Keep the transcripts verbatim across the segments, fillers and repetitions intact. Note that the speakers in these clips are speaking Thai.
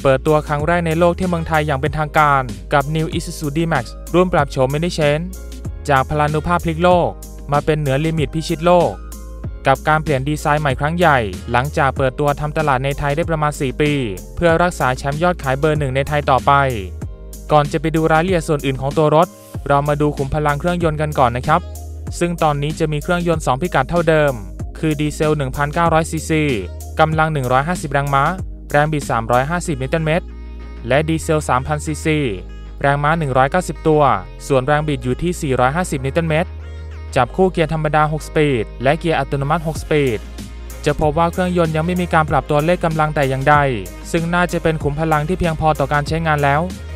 เปิดตัวครั้งแรกในโลกที่เมืองไทยอย่างเป็นทางการกับ New Isuzu D-Max รุ่นปรับโฉม Mini Change จากพลานุภาพพลิกโลกมาเป็นเหนือลิมิตพิชิตโลกกับการเปลี่ยนดีไซน์ใหม่ครั้งใหญ่หลังจากเปิดตัวทำตลาดในไทยได้ประมาณสี่ปีเพื่อรักษาแชมป์ยอดขายเบอร์หนึ่งในไทยต่อไปก่อนจะไปดูรายละเอียดส่วนอื่นของตัวรถเรามาดูขุมพลังเครื่องยนต์กันก่อนนะครับซึ่งตอนนี้จะมีเครื่องยนต์สองพิกัดเท่าเดิมคือดีเซล หนึ่งพันเก้าร้อยซีซีกำลังหนึ่งร้อยห้าสิบแรงม้าแรงบิดสามร้อยห้าสิบนิวตันเมตรและดีเซล สามพันซีซีแรงม้าหนึ่งร้อยเก้าสิบตัวส่วนแรงบิดอยู่ที่สี่ร้อยห้าสิบนิวตันเมตรจับคู่เกียร์ธรรมดาหกสปีดและเกียร์อัตโนมัติหกสปีดจะพบว่าเครื่องยนต์ยังไม่มีการปรับตัวเลขกำลังแต่อย่างใดซึ่งน่าจะเป็นขุมพลังที่เพียงพอต่อการใช้งานแล้ว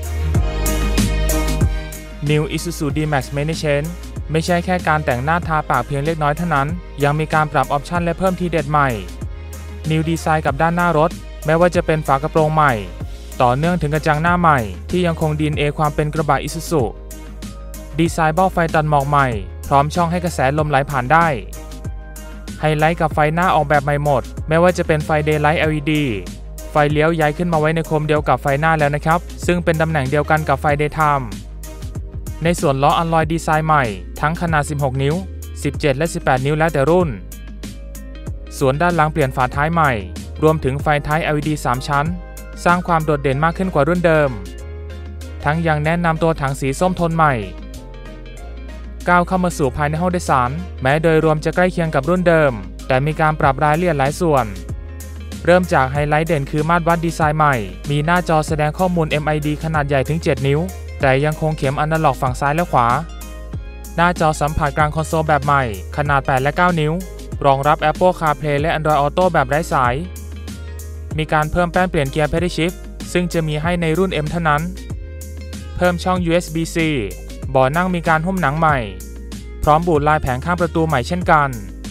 New Isuzu D-Max Mini Change ไม่ใช่แค่การแต่งหน้าทาปากเพียงเล็กน้อยเท่านั้นยังมีการปรับออปชั่นและเพิ่มทีเด็ดใหม่ New Design กับด้านหน้ารถแม้ว่าจะเป็นฝากระโปรงใหม่ต่อเนื่องถึงกระจังหน้าใหม่ที่ยังคง ดี เอ็น เอ ความเป็นกระบะ Isuzu ดีไซน์เบ้าไฟตัดหมอกใหม่พร้อมช่องให้กระแสลมไหลผ่านได้ไฮไลท์กับไฟหน้าออกแบบใหม่หมดไม่ว่าจะเป็นไฟ Daylight แอล อี ดี ไฟเลี้ยวย้ายขึ้นมาไว้ในโคมเดียวกับไฟหน้าแล้วนะครับซึ่งเป็นตำแหน่งเดียวกันกับไฟ Daytime ในส่วนล้ออัลลอยดีไซน์ใหม่ทั้งขนาดสิบหกนิ้วสิบเจ็ดและสิบแปดนิ้วแล้วแต่รุ่นส่วนด้านหลังเปลี่ยนฝาท้ายใหม่รวมถึงไฟท้าย แอล อี ดี สามชั้นสร้างความโดดเด่นมากขึ้นกว่ารุ่นเดิมทั้งยังแนะนำตัวถังสีส้มโทนใหม่ก้าวเข้ามาสู่ภายในห้องโดยสารแม้โดยรวมจะใกล้เคียงกับรุ่นเดิมแต่มีการปรับรายละเอียดหลายส่วนเริ่มจากไฮไลท์เด่นคือมาตรวัดดีไซน์ใหม่มีหน้าจอแสดงข้อมูล เอ็ม ไอ ดี ขนาดใหญ่ถึงเจ็ดนิ้วแต่ยังคงเข็มอนาล็อกฝั่งซ้ายและขวาหน้าจอสัมผัสกลางคอนโซลแบบใหม่ขนาดแปดและเก้านิ้วรองรับ Apple CarPlay และ Android Auto แบบไร้สายมีการเพิ่มแป้นเปลี่ยนเกียร์ Pedal Shift ซึ่งจะมีให้ในรุ่น M เท่านั้นเพิ่มช่อง ยู เอส บี ซี เบาะนั่งมีการหุ้มหนังใหม่พร้อมบูทลายแผงข้างประตูใหม่เช่นกัน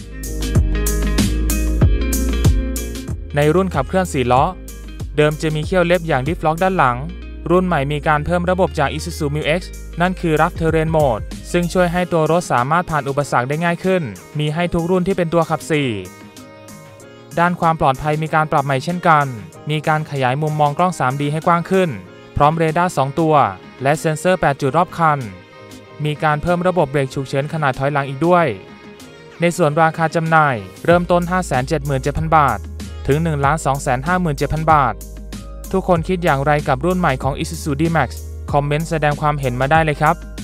ในรุ่นขับเคลื่อนสี่ล้อเดิมจะมีเขี้ยวเล็บอย่างดิฟล็อกด้านหลังรุ่นใหม่มีการเพิ่มระบบจาก Isuzu Mu-X นั่นคือ Rough Terrain Mode ซึ่งช่วยให้ตัวรถสามารถผ่านอุปสรรคได้ง่ายขึ้นมีให้ทุกรุ่นที่เป็นตัวขับสี่ด้านความปลอดภัยมีการปรับใหม่เช่นกันมีการขยายมุมมองกล้อง ทรี ดี ให้กว้างขึ้นพร้อมเรดาร์สองตัวและเซ็นเซอร์แปดจุดรอบคันมีการเพิ่มระบบเบรกฉุกเฉินขนาดถอยหลังอีกด้วยในส่วนราคาจำหน่ายเริ่มต้น ห้าแสนเจ็ดหมื่นเจ็ดพัน บาทถึง หนึ่งล้านสองแสนห้าหมื่นเจ็ดพัน บาททุกคนคิดอย่างไรกับรุ่นใหม่ของ Isuzu D-Max คอมเมนต์แสดงความเห็นมาได้เลยครับ